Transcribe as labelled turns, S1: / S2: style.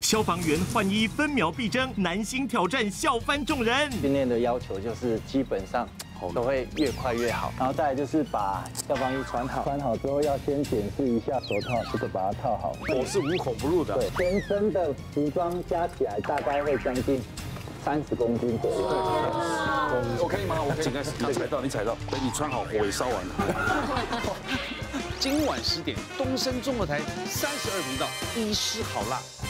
S1: 消防员换衣分秒必争，男星挑战笑翻众人。
S2: 训练的要求就是基本上都会越快越好，然后再来就是把消防衣穿好，穿好之后要先检视一下手套，这个把它套好。
S3: 我是无孔不入的。
S2: 对，全身的服装加起来大概会将近30公斤左右。
S3: 我可以吗？我可以。你踩到，等你穿好，火也烧完了。
S4: 今晚10点，东升综合台32频道，医师好辣。